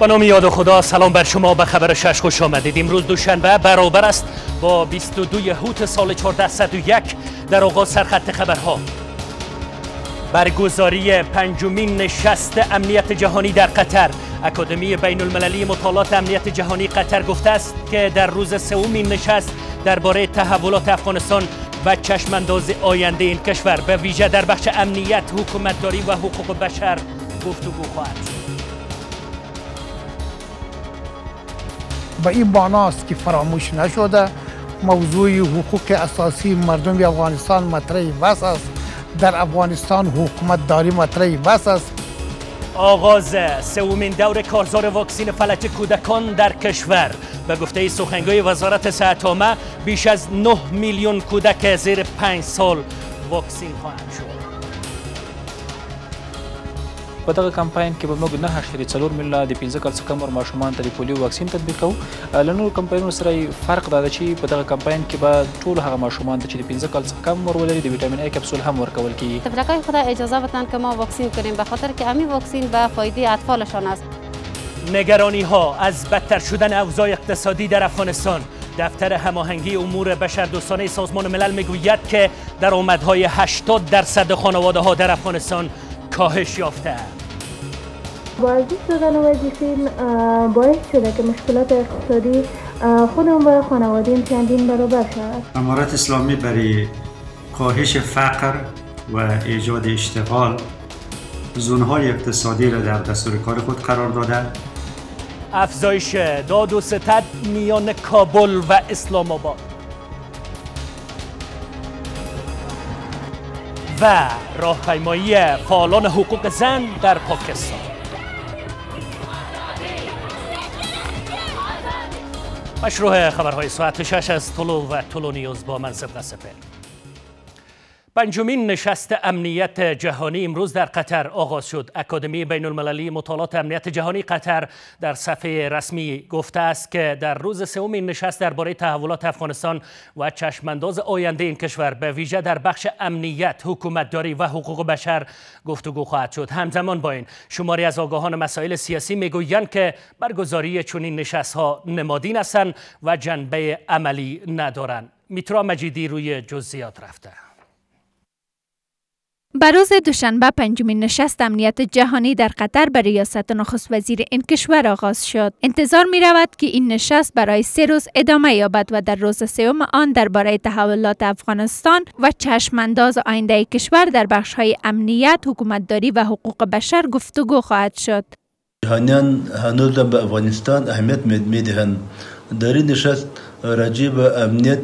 به نام یاد خدا، سلام بر شما. به خبر 6 خوش آمدید. امروز دوشنبه برابر است با 22 هوت سال 1401 در آغاز سرخط خبرها. برگزاری پنجمین نشست امنیت جهانی در قطر. اکادمی بین المللی مطالعات امنیت جهانی قطر گفته است که در روز سومین نشست درباره تحولات افغانستان و چشمانداز آینده این کشور به ویژه در بخش امنیت، حکومتداری و حقوق بشر گفتگو خواهد شد. به این معناست که فراموش نشده موضوع حقوق اساسی مردم افغانستان مطرح بس است. در افغانستان حکومتداری مطرح بس است. آغاز سومین دور کارزار واکسین فلج کودکان در کشور. به گفته سخنگوی وزارت صحت عامه بیش از 9 میلیون کودک زیر 5 سال واکسین خواهند شد. په دغه کمپاین کې به موږ 9.4 میلیونه د 15 کال څخه کم عمر ماشومان ته د پولیو واکسین تطبیق کوو. له نورو کمپاینونو سره فرق دا ده چې په دغه کمپاین کې به ټول هغه ماشومان ته چې د 15 کال څخه کم عمر ولري د ویټامین ای کپسول هم ورکول کیږي. تفریقای خدا اجازه بدن که ما واکسین کنیم به خاطر که همین واکسین به فایده اطفالشان است. نگرانی ها از بدتر شدن اوضاع اقتصادی در افغانستان. دفتر هماهنگی امور بشردوستانه سازمان ملل میگوید که درآمدهای 80% خانواده ها در افغانستان کاهش یافته. بازدید شدن وظیفین باعث شده که مشکلات اقتصادی خودمون و خانواده‌ام چندین برابر شود. امارت اسلامی برای کاهش فقر و ایجاد اشتغال زونهای اقتصادی را در دستور کار خود قرار داده. افزایش داد و ستد میان کابل و اسلام آباد و راهپیمایی فعالان حقوق زن در پاکستان. مشروع خبرهای ساعت 6 از طلوع و طلوع نیوز با من صدق سپر. پنجمین نشست امنیت جهانی امروز در قطر آغاز شد. اکادمی بین المللی مطالعات امنیت جهانی قطر در صفحه رسمی گفته است که در روز سومین نشست درباره تحولات افغانستان و چشمانداز آینده این کشور به ویژه در بخش امنیت، حکومتداری و حقوق بشر گفتگو خواهد شد. همزمان با این شماری از آگاهان مسائل سیاسی میگویند که برگزاری چنین نشست‌ها نمادین هستند و جنبه عملی ندارند. میترا مجیدی روی جزئیات رفته. بر روز دوشنبه پنجمین نشست امنیت جهانی در قطر به ریاست نخست وزیر این کشور آغاز شد. انتظار می رود که این نشست برای 3 روز ادامه یابد و در روز سوم آن درباره تحولات افغانستان و چشمانداز آینده کشور در بخش‌های امنیت، حکومتداری و حقوق بشر گفتگو خواهد شد. جهانیان هنوز به افغانستان اهمیت می‌دهند. در این نشست راجع به امنیت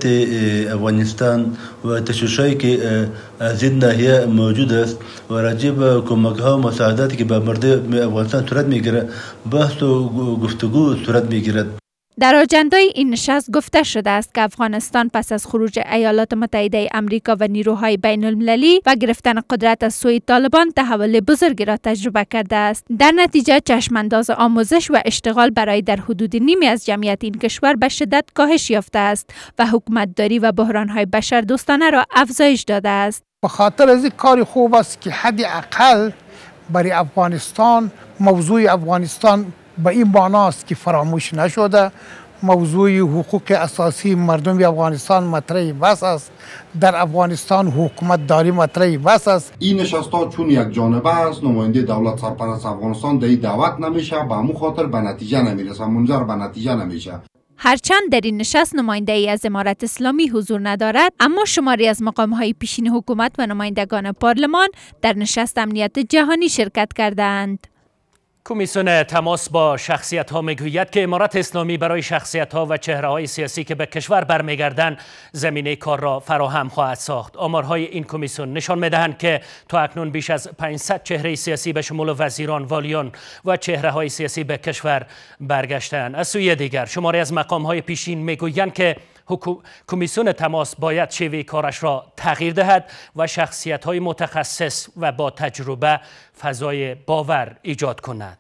افغانستان و تشویش‌هایی که از این ناحیه موجود است و راجع به کمک‌ها و مساعداتی که به مردم افغانستان صورت می‌گیرد بحث و گفتگو صورت می‌گیرد. در آجندای این نشست گفته شده است که افغانستان پس از خروج ایالات متحده آمریکا و نیروهای بین المللی و گرفتن قدرت از سوی طالبان تحول بزرگی را تجربه کرده است. در نتیجه چشمانداز آموزش و اشتغال برای در حدود نیمی از جمعیت این کشور به شدت کاهش یافته است و حکومتداری و بحران‌های بشردوستانه را افزایش داده است. به خاطر از این کار خوب است که حداقل برای افغانستان موضوع افغانستان به این معناست که فراموش نشده موضوع حقوق اساسی مردم افغانستان مطرح بس است. در افغانستان حکومتداری مطرح بس است. این نشست‌ها چون یک جانبه است، نماینده دولت سرپرست افغانستان در این دعوت نمیشه، به همون خاطر به نتیجه نمیرسه، منجر به نتیجه نمیشه. هرچند در این نشست نماینده ای از امارت اسلامی حضور ندارد، اما شماری از مقام‌های پیشین حکومت و نمایندگان پارلمان در نشست امنیت جهانی شرکت کردند. کمیسیون تماس با شخصیت ها میگوید که امارت اسلامی برای شخصیت ها و چهره های سیاسی که به کشور برمیگردند زمینه کار را فراهم خواهد ساخت. آمارهای این کمیسیون نشان میدهند که تا اکنون بیش از 500 چهره سیاسی به شمول وزیران، والیان و چهره های سیاسی به کشور برگشتند. از سوی دیگر شماری از مقام های پیشین میگویند که کمیسیون تماس باید شیوه کارش را تغییر دهد و شخصیت‌های متخصص و با تجربه فضای باور ایجاد کند.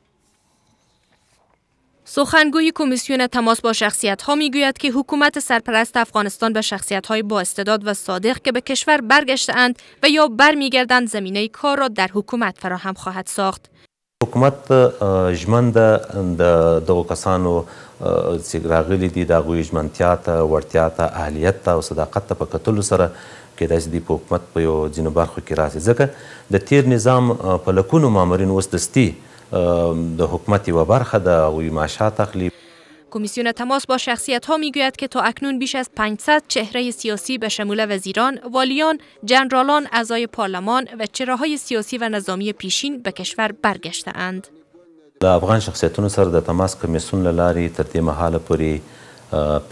سخنگوی کمیسیون تماس با شخصیت‌ها میگوید که حکومت سرپرست افغانستان به شخصیت‌های با استعداد و صادق که به کشور برگشته‌اند و یا برمیگردند زمینه کار را در حکومت فراهم خواهد ساخت. حکومت ژمن ده د دغو کسانو چې راغلي دي د هغوی ژمنتیا ته، وړتیا ته، اهلیت ته او صداقت ته په کتلو سره کیدای شي دوی په حکومت په یو ځینو برخو کې راسي، ځکه د تیر نظام په لکونو مامورین اوس دستي د حکومت یوه برخه ده، هغوی معاشات اخلي. کمیسیون تماس با شخصیت ها می گوید که تا اکنون بیش از 500 چهره سیاسی به شمول وزیران، والیان، جنرالان، اعضای پارلمان و چهره‌های سیاسی و نظامی پیشین به کشور برگشته‌اند. د افغان شخصیتونو سره د تماس کمیسیون له لارې تر دې مهاله پورې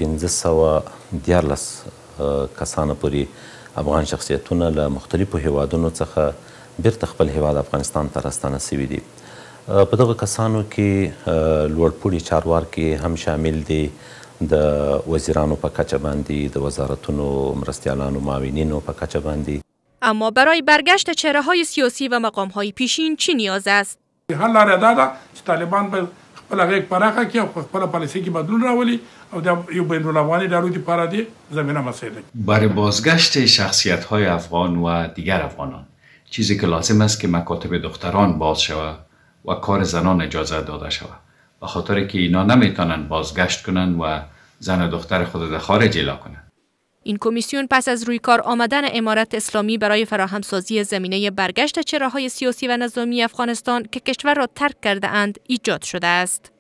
1514 کسانو پورې افغان شخصیتونه له مختلفو هیوادونو څخه بیرته خپل هیواد افغانستان ته راستانه سوي دي. په دغه کسانو کې لوړپوړي چارواکي هم شامل دي، د وزیرانو په کچه باندې، د وزارتونو مرستیالانو، معاونینو په کچه باندې. اما برای برگشت چهره‌های سیاسی و مقام‌های پیشین چی نیاز است؟ حل لاره دا ده چې طالبان به خپل غیږ پراخه کړي او په خپله پالیسۍ کې بدلون راولي او د یو بین‌الافغاني ادارو دپاره دې زمینه مساعد ده. برای بازگشت شخصیت‌های افغان و دیگر افغانان چیزی که لازم است که مکاتب دختران باز شود و کار زنان اجازه داده شود، به خاطر که اینا نمیتونن بازگشت کنن و زن و دختر خود در خارج اعلا کنن. این کمیسیون پس از روی کار آمدن امارت اسلامی برای فراهمسازی زمینه برگشت چهره‌های سیاسی و نظامی افغانستان که کشور را ترک کرده اند ایجاد شده است.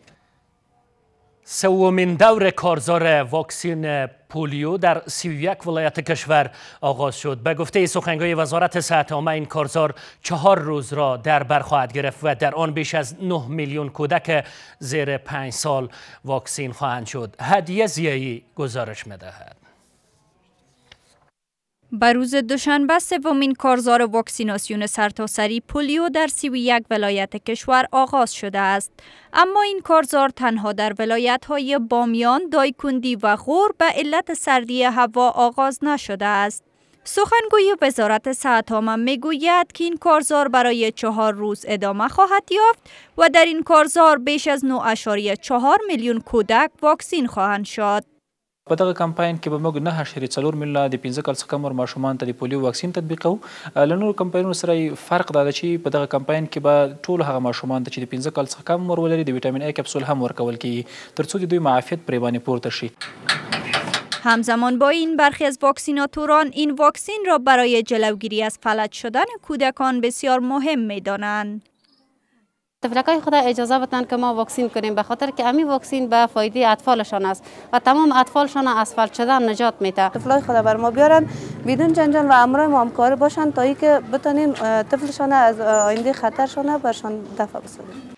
سومین دور کارزار واکسین پولیو در 31 ولایت کشور آغاز شد. به گفته سخنگوی وزارت صحت عامه این کارزار 4 روز را در بر خواهد گرفت و در آن بیش از 9 میلیون کودک زیر 5 سال واکسین خواهند شد. هدیه زیایی گزارش می‌دهد. به روز دوشنبه سومین کارزار واکسیناسیون سرتاسری پولیو در 31 ولایت کشور آغاز شده است. اما این کارزار تنها در ولایت‌های بامیان، دایکندی و غور به علت سردی هوا آغاز نشده است. سخنگوی وزارت صحت عامه میگوید که این کارزار برای 4 روز ادامه خواهد یافت و در این کارزار بیش از 9.4 میلیون کودک واکسین خواهند شد. په دغه کمپاین کې به موږ 9.4 میلیونه د 15 کال څخه کم عمر ماشومان ته د پولیو واکسین تطبیقوو. له نورو کمپاینونو سره فرق دا ده چې په دغه کمپاین کې به ټول هغه ماشومان ته چې د 15 کال څخه کم عمر ولري د ویټامین ای کپسول هم ورکول کیږي ترڅو د دوی معافیت پرې باندې پورته شي. همزمان با این برخی از واکسیناتوران این واکسین را برای جلوگیری از فلج شدن کودکان بسیار مهم می‌دانند. طفلکای خود اجازه بدن که ما واکسین کنیم، به خاطر که امی واکسین به فایده اطفالشان است و تمام اطفالشان از فلج شدن نجات میده. طفلای خود بر ما بیارن بدون جنجال و امرای ما همکار باشن تا اینکه بتونیم طفلشان از آینده خطرشان برشان دفع بسازیم.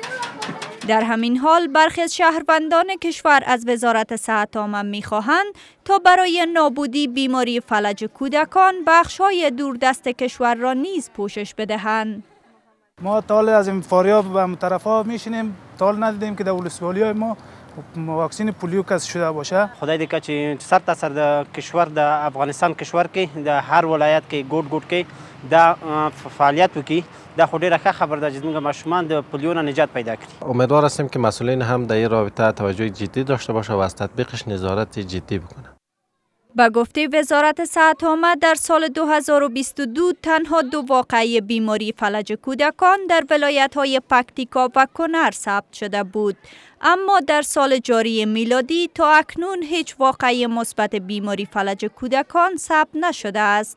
در همین حال برخی از شهروندان کشور از وزارت صحت عامه می‌خواهند تا برای نابودی بیماری فلج کودکان بخش‌های دوردست کشور را نیز پوشش بدهند. ما تا حال از این فاریاب و طرفا میشینیم، تا حال ندیدیم که در ولسوالی‌های ما واکسین پولیو کسب شده باشه. خدای دې که چې سر تا سر د کشور د افغانستان کشور کې د هر ولایت کې ګوټ ګوټ کې دا فعالیت وکړي، دا خو ډېره ښه خبر ده چې زموږ ماشومان د پولیو نه نجات پیدا کړي. امیدوار هستیم که مسئولین هم در این رابطه توجه جدی داشته باشه و از تطبیقش نظارت جدی بکنه. با گفته وزارت صحت عامه در سال 2022 تنها 2 واقعه بیماری فلج کودکان در ولایت‌های پکتیکا و کنر ثبت شده بود، اما در سال جاری میلادی تا اکنون هیچ واقعه مثبت بیماری فلج کودکان ثبت نشده است.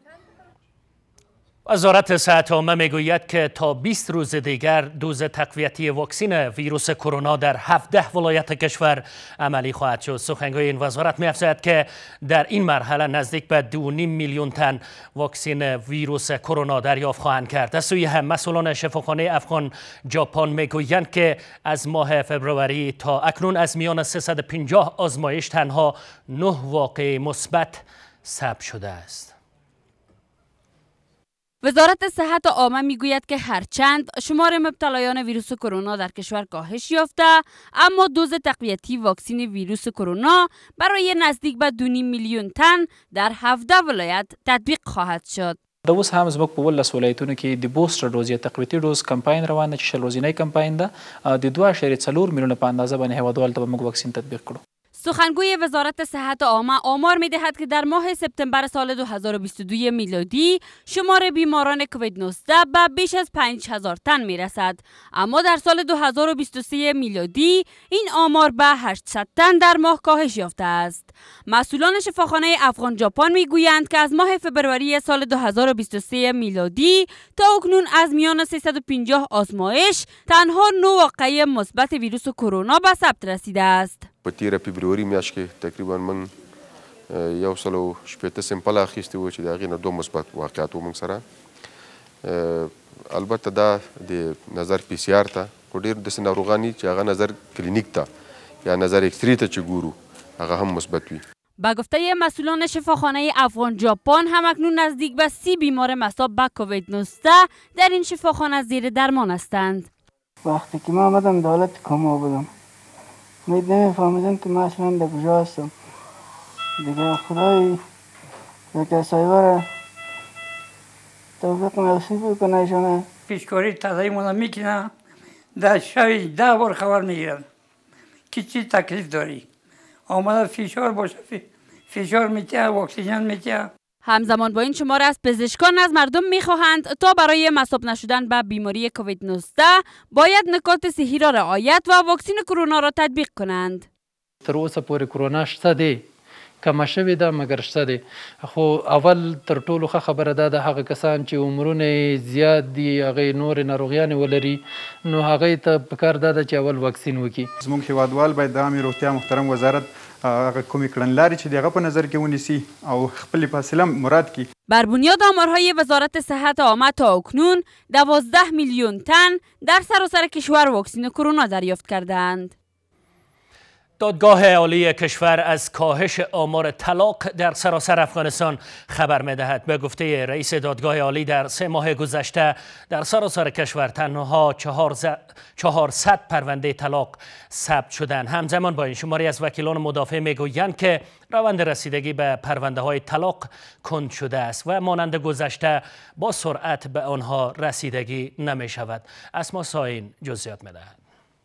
وزارت صحت عامه میگوید که تا 20 روز دیگر دوز تقویتی واکسین ویروس کرونا در 17 ولایت کشور عملی خواهد شد. سخنگوی این وزارت می‌افزاید که در این مرحله نزدیک به 2.5 میلیون تن واکسین ویروس کرونا دریافت خواهند کرد. از سوی هم مسئولان شفاخانه افغان ژاپن میگویند که از ماه فبروری تا اکنون از میان 350 آزمایش تنها 9 واقعه مثبت ثبت شده است. وزارت صحت عامه میگوید که هرچند شمار مبتلایان ویروس کرونا در کشور کاهش یافته، اما دوز تقویتی واکسین ویروس کرونا برای نزدیک به 2.5 میلیون تن در 17 ولایت تطبیق خواهد شد. د اوس هم زموږ په 12 ولایتونو کې د بوستر ډوز یا تقویتي ډوز کمپاین روان دی چې 6 ورځنی کمپاین ده د 2.4 میلیونه په اندازه باندې هیوادوالو ته به موږ واکسین تطبیق کړو. سخنگوی وزارت صحت عامه آمار می‌دهد که در ماه سپتامبر سال 2022 میلادی شمار بیماران کووید 19 به بیش از 5000 تن می‌رسد، اما در سال 2023 میلادی این آمار به 800 تن در ماه کاهش یافته است. مسئولان شفاخانه افغان ژاپن میگویند که از ماه فبروری سال 2023 میلادی تا اکنون از میان 350 آزمایش تنها 9 واقعه مثبت ویروس کرونا به ثبت رسیده است. په تیره فبروري میاشت کې تقریبا من 180 سمپل اخیستي وو چې د هغې نه 2 مثبت واقعات وو موږ سره. البته دا د نظر پی سی آر ته خو ډېر داسې ناروغان دي چې هغه نظر کلینیک ته یا نظر اکسرې ته چې ګورو هغه هم مثبت وي. با گفته مسئولان شفاخانه افغان ژاپن همکنون نزدیک به 30 بیمار مصاب به کووید 19 در این شفاخانه زیر درمان هستند. وقتی که من آمدم دولت کما بودم نمیفهمیدم که من اصلا در کجا هستم. دیگه خدای یک سایوار توفیق نصیب بکنه ایشانه. پیشکاری تازه‌مون میکنه در شبی 10 بار خبر میگیرن که چی تکلیف داری. آمده فشار باشه فشار میتیه اکسیژن میتیه. همزمان با این شمار از پزشکان از مردم میخواهند تا برای مصاب نشدن به بیماری کووید 19 باید نکات صحی را رعایت و واکسین کرونا را تطبیق کنند. تر اوسه پورې کرونا شته دی، کمه شوې ده مګر شته دی، خو اول تر ټولو ښه خبره دا ده هغه کسان چې عمرونه زیات دي هغې نورې ناروغیانې ولري نو هغې ته پکار دا ده چې اول واکسین وکړي. زموږ هیوادوال باید د عامې روغتیا محترم وزارت هغه کومې کړنلارې چې د هغه په نظر کې ونیسي او خپلې فاصله مراد کړي. بر بنیاد آمارهای وزارت صحت عامه تا اکنون 12 میلیون تن در سراسر کشور واکسن کرونا دریافت کردند. دادگاه عالی کشور از کاهش آمار طلاق در سراسر افغانستان خبر می‌دهد. به گفته رئیس دادگاه عالی در 3 ماه گذشته در سراسر کشور تنها 400 پرونده طلاق ثبت شدند. همزمان با این شماری از وکیلان مدافع میگویند که روند رسیدگی به پرونده های طلاق کند شده است و مانند گذشته با سرعت به آنها رسیدگی نمی شود. اسما ساین جزئیات می‌دهد.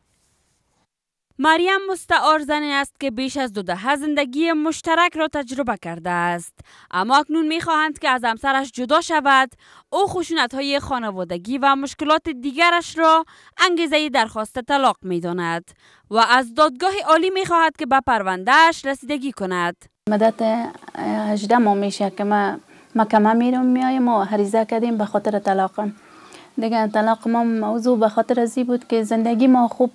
مریم مستعار زنی است که بیش از 2 دهه زندگی مشترک را تجربه کرده است، اما اکنون می‌خواهند که از همسرش جدا شود. او خشونت‌های خانوادگی و مشکلات دیگرش را انگیزه درخواست طلاق می‌داند و از دادگاه عالی می‌خواهد که به پرونده‌اش رسیدگی کند. مدت 18 ماه میشه که ما محکمه میایم و عریضه کردیم به خاطر طلاقم. دیگه طلاق ما موضوع به خاطر ازی بود که زندگی ما خوب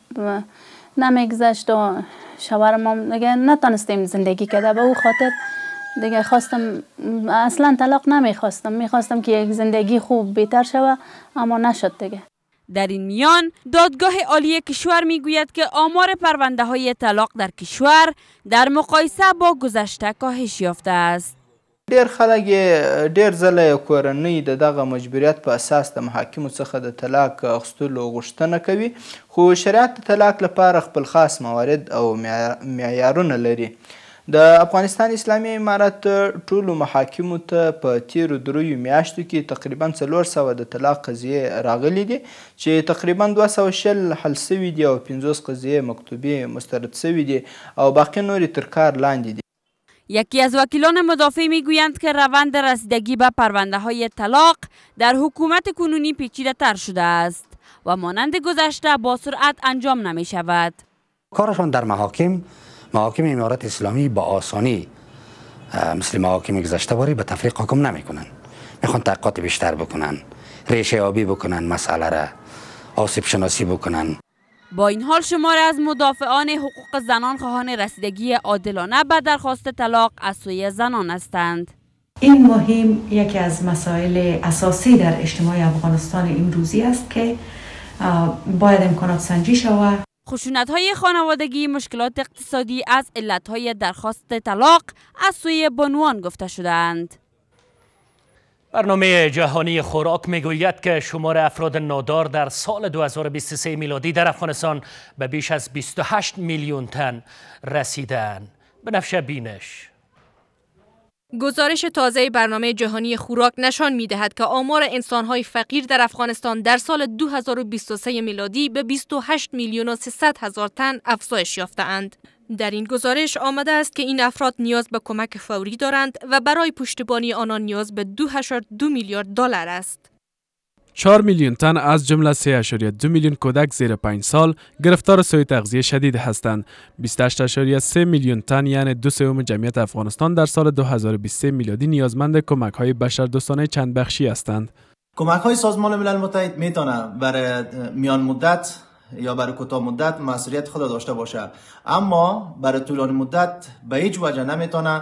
نمیگذشت و شوهر ما دیگه نتونستیم زندگی کرده. به او خاطر دیگه خواستم اصلا طلاق میخواستم که یک زندگی خوب بهتر شوه، اما نشد دیگه. در این میان دادگاه عالی کشور میگوید که آمار پرونده های طلاق در کشور در مقایسه با گذشته کاهش یافته است. ډیر خلک ډیر ځله کورنۍ د دغه مجبوریت په اساس د محاکمو څخه د طلاق اخیستلو غوښتنه کوي، خو شریعت د طلاق لپاره خپل خاص موارد او معیارونه لري. د افغانستان اسلامي امارت ټولو محاکمو ته په تیرو 3 میاشتو کې تقریبا 400 د طلاق قضیې راغلي دي چې تقریبا 260 حل سوي دي او 50 قضیې مکتوبې مسترد سوي دي او باقی نورې تر کار لاندې دي. یکی از وکیلان مدافع میگویند که روند رسیدگی به پرونده های طلاق در حکومت کنونی پیچیده تر شده است و مانند گذشته با سرعت انجام نمی شود. کارشان در محاکم امارت اسلامی با آسانی مثل محاکم گذشته باری به تفریق حکم نمی کنن. میخوان تحقیقات بیشتر بکنن، ریشه آبی بکنن، مسئله را آسیب شناسی بکنن. با این حال شماری از مدافعان حقوق زنان خواهان رسیدگی عادلانه به درخواست طلاق از سوی زنان هستند. این مهم یکی از مسائل اساسی در اجتماع افغانستان امروزی است که باید امکانات سنجی شود. خشونت‌های خانوادگی، مشکلات اقتصادی از علت‌های درخواست طلاق از سوی بانوان گفته شدند. برنامه جهانی خوراک میگوید که شمار افراد نادار در سال 2023 میلادی در افغانستان به بیش از 28 میلیون تن رسیدند. بنفشه بینش. گزارش تازه برنامه جهانی خوراک نشان می‌دهد که آمار انسان‌های فقیر در افغانستان در سال 2023 میلادی به 28 میلیون و 300 هزار تن افزایش یافته‌اند. در این گزارش آمده است که این افراد نیاز به کمک فوری دارند و برای پشتیبانی آنان نیاز به 2.2 میلیارد دلار است. 4 میلیون تن از جمله 3.2 میلیون کودک زیر 5 سال گرفتار سوء تغذیه شدید هستند. 28.3 میلیون تن یعنی 2/3 جمعیت افغانستان در سال 2023 میلادی نیازمند کمک‌های بشردوستانه چند بخشی هستند. کمک‌های سازمان ملل متحد میتونه برای میان مدت یا برای کوتاه مدت مسئولیت خود داشته باشه، اما برای طولانی مدت به هیچ وجه نمیتونه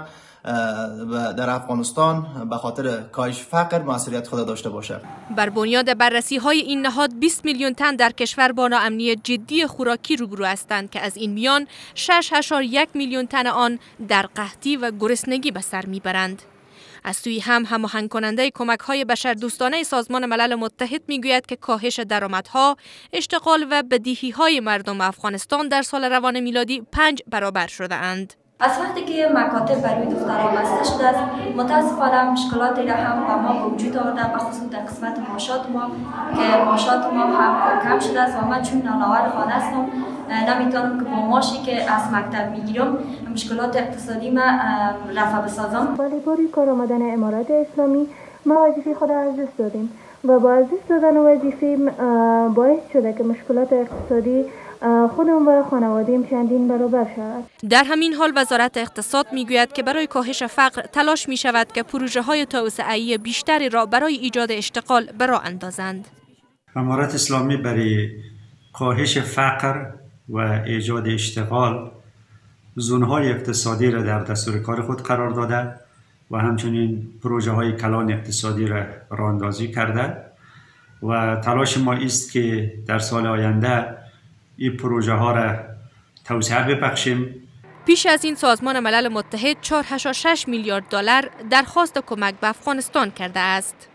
در افغانستان به خاطر کاهش فقر مسئولیت خود داشته باشه. بر بنیاد بررسی های این نهاد 20 میلیون تن در کشور با ناامنی جدی خوراکی روبرو هستند که از این میان 6.1 میلیون تن آن در قحطی و گرسنگی به سر میبرند. از سوی هماهنگ کننده کمک‌های بشردوستانه سازمان ملل متحد میگوید که کاهش درآمدها، اشتغال و بدهی‌های مردم افغانستان در سال روان میلادی 5 برابر شده اند. از وقتی که مکاتب برای دخترها بسته شده است، متاسفانه مشکلاتی را هم با ما به وجود آورده، به خصوص در قسمت معاشات ما که معاشات ما هم کم شده است و من چون نانآور خانه هستم نمیتونم که با معاشی که از مکتب میگیرم مشکلات اقتصادی ما رفع بسازم. ولی باری کار آمدن امارات اسلامی ما وظیفه خود را از دست دادیم و با از دست دادن وظیفه باعث شده که مشکلات اقتصادی خودم و خانواده‌ام چندین برابر شود. در همین حال وزارت اقتصاد میگوید که برای کاهش فقر تلاش می شود که پروژه‌های توسعه‌ای بیشتری را برای ایجاد اشتغال به راه اندازند. امارات اسلامی برای کاهش فقر و ایجاد اشتغال زون‌های اقتصادی را در دستور کار خود قرار داده و همچنین پروژه‌های کلان اقتصادی را راه‌اندازی کرده و تلاش ما است که در سال آینده این پروژه ها را توسعه ببخشیم. پیش از این سازمان ملل متحد 4.6 میلیارد دلار درخواست کمک به افغانستان کرده است.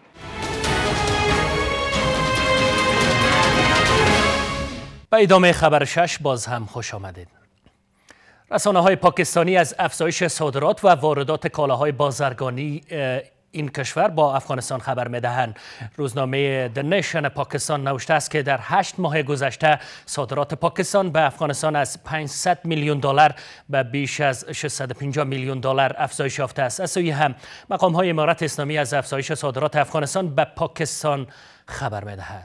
به ادامه خبر 6 باز هم خوش آمدید. رسانه‌های پاکستانی از افزایش صادرات و واردات کالاهای بازرگانی این کشور با افغانستان خبر می‌دهند. روزنامه The Nation پاکستان نوشته است که در 8 ماه گذشته صادرات پاکستان به افغانستان از 500 میلیون دلار به بیش از 650 میلیون دلار افزایش یافته است. از سوی هم مقام‌های امارت اسلامی از افزایش صادرات افغانستان به پاکستان خبر می‌دهند.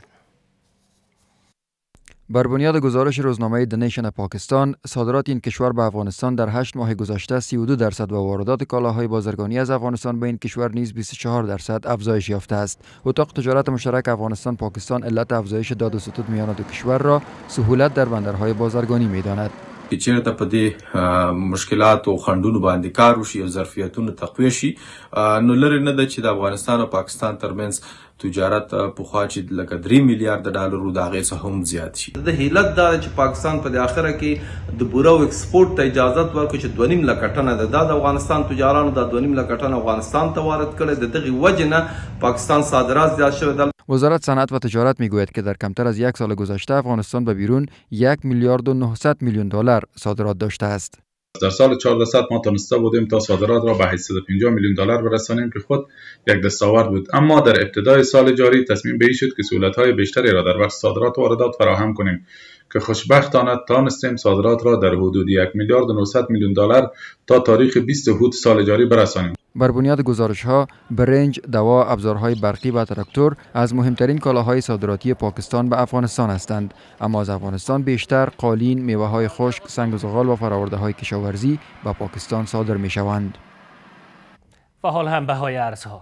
بر بنیاد گزارش روزنامه The Nation پاکستان، صادرات این کشور به افغانستان در 8 ماه گذشته 32% و واردات کالاهای بازرگانی از افغانستان به این کشور نیز 24% افزایش یافته است. اتاق تجارت مشترک افغانستان پاکستان علت افزایش داد و ستد میان دو کشور را سهولت در بندرهای بازرگانی می‌داند. که چیرته په دې مشکلات او خنډونو باندې کار وشي او ظرفیتونو تقویه شي، نو لري نه ده چې د افغانستان او پاکستان ترمنځ تجارت پخوا چې لکه 3 میلیارډ ډالرو د هغې څخه هم زیات شي. د هیلت دا ده چې پاکستان په اخره کې د بوره او ایکسپورټ ته اجازه ورکړي چې 2.5 لکه ټنه د افغانستان تجارانو د 2.5 لکه ټنه افغانستان ته وارد کړي. د دغې وجې نه پاکستان صادرات زیات شوی ده. وزارت صنعت و تجارت میگوید که در کمتر از یک سال گذشته افغانستان به بیرون 1 میلیارد و 900 میلیون دلار صادرات داشته است. در سال 1400 ما تونسته بودیم تا صادرات را به 850 میلیون دلار برسانیم که خود یک دستاورد بود، اما در ابتدای سال جاری تصمیم به این شد که سهولت‌های بیشتری را در بخش صادرات و واردات فراهم کنیم که خوشبختانه توانستیم صادرات را در حدود 1 میلیارد و 900 میلیون دلار تا تاریخ 20 حود سال جاری برسانیم. بر بنیاد گزارش‌ها، برنج، دوا، ابزارهای برقی و تراکتور از مهمترین کالاهای صادراتی پاکستان به افغانستان هستند، اما از افغانستان بیشتر قالین، میوه‌های خشک، سنگ و زغال و فرآورده‌های کشاورزی به پاکستان صادر می‌شوند. و حال هم بهای ارزها.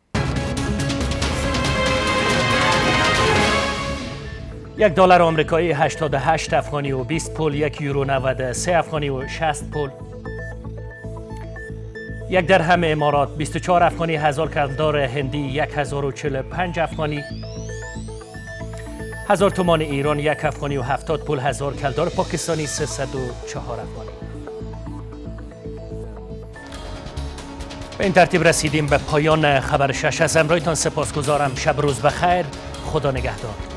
$1 آمریکایی 88 افغانی و 20 پول، 1 یورو 93 افغانی و 60 پول. 1 درهم امارات 24 افغانی، 1000 کلدار هندی 1045 افغانی، 1000 تومان ایران 1 افغانی و 70 پول، 1000 کلدار پاکستانی 304 افغانی. به این ترتیب رسیدیم به پایان خبر 6. از همراهیتان سپاسگزارم. شب روز بخیر. خدا نگهدار.